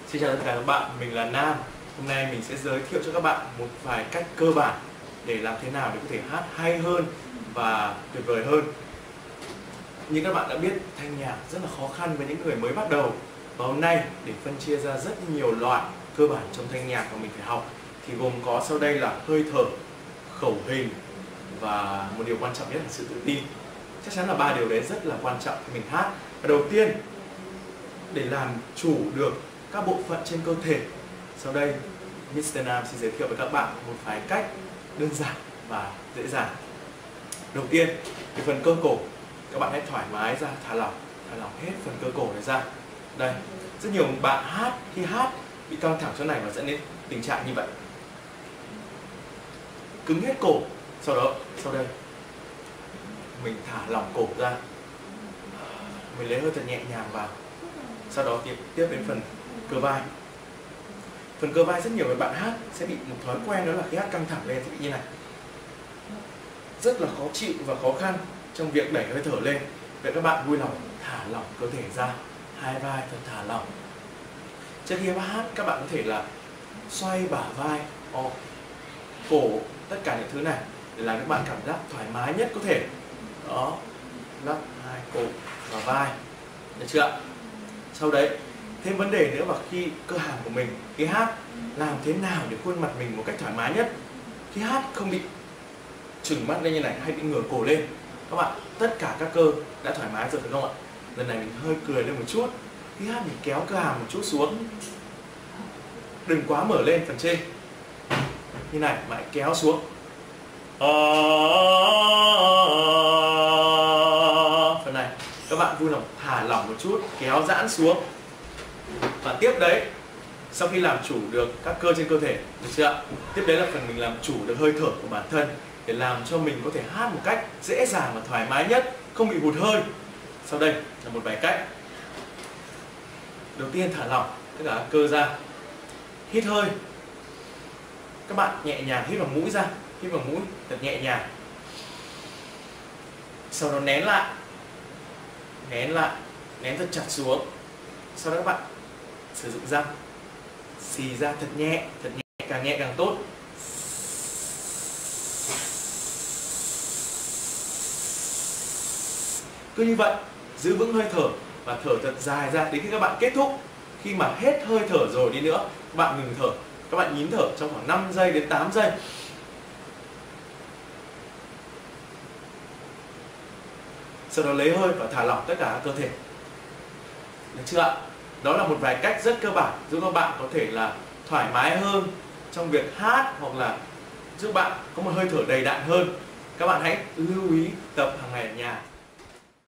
Xin chào tất cả các bạn, mình là Nam. Hôm nay mình sẽ giới thiệu cho các bạn một vài cách cơ bản để làm thế nào để có thể hát hay hơn và tuyệt vời hơn. Như các bạn đã biết, thanh nhạc rất là khó khăn với những người mới bắt đầu. Và hôm nay để phân chia ra rất nhiều loại cơ bản trong thanh nhạc mà mình phải học thì gồm có sau đây là hơi thở, khẩu hình và một điều quan trọng nhất là sự tự tin. Chắc chắn là ba điều đấy rất là quan trọng khi mình hát. Và đầu tiên, để làm chủ được các bộ phận trên cơ thể, sau đây Mr. Nam xin giới thiệu với các bạn một vài cách đơn giản và dễ dàng. Đầu tiên, cái phần cơ cổ, các bạn hãy thoải mái ra, thả lỏng hết phần cơ cổ này ra. Đây, rất nhiều bạn khi hát bị căng thẳng chỗ này và dẫn đến tình trạng như vậy, cứng hết cổ. Sau đây mình thả lỏng cổ ra, mình lấy hơi thật nhẹ nhàng vào. Sau đó tiếp đến phần cơ vai. Phần cơ vai rất nhiều người bạn hát sẽ bị một thói quen, đó là khi hát căng thẳng lên sẽ bị như này, rất là khó chịu và khó khăn trong việc đẩy hơi thở lên. Vậy các bạn vui lòng thả lỏng cơ thể ra, hai vai thật thả lỏng. Trước khi hát, các bạn có thể là xoay bả vai, cổ, tất cả những thứ này để làm các bạn cảm giác thoải mái nhất có thể. Đó, lắc hai cổ và vai, được chưa ạ? Sau đấy, thêm vấn đề nữa là khi cơ hàm của mình khi hát, làm thế nào để khuôn mặt mình một cách thoải mái nhất. Khi hát không bị trừng mắt lên như này hay bị ngửa cổ lên. Các bạn, tất cả các cơ đã thoải mái rồi phải không ạ? Lần này mình hơi cười lên một chút. Khi hát mình kéo cơ hàm một chút xuống, đừng quá mở lên phần trên như này mà hãy kéo xuống. Phần này các bạn vui lòng thả lỏng một chút, kéo giãn xuống. Và tiếp đấy, sau khi làm chủ được các cơ trên cơ thể, được chưa ạ? Tiếp đấy là phần mình làm chủ được hơi thở của bản thân để làm cho mình có thể hát một cách dễ dàng và thoải mái nhất, không bị hụt hơi. Sau đây là một vài cách. Đầu tiên, thả lỏng tất cả các cơ ra, hít hơi. Các bạn nhẹ nhàng hít vào mũi ra, hít vào mũi thật nhẹ nhàng. Sau đó nén lại, nén thật chặt xuống. Sau đó các bạn sử dụng răng xì ra thật nhẹ, càng nhẹ càng tốt. Cứ như vậy, giữ vững hơi thở và thở thật dài ra đến khi các bạn kết thúc. Khi mà hết hơi thở rồi đi nữa, các bạn ngừng thở, các bạn nhín thở trong khoảng 5 giây đến 8 giây. Sau đó lấy hơi và thả lỏng tất cả các cơ thể. Được chưa ạ? Đó là một vài cách rất cơ bản giúp các bạn có thể là thoải mái hơn trong việc hát, hoặc là giúp bạn có một hơi thở đầy đặn hơn. Các bạn hãy lưu ý tập hàng ngày ở nhà.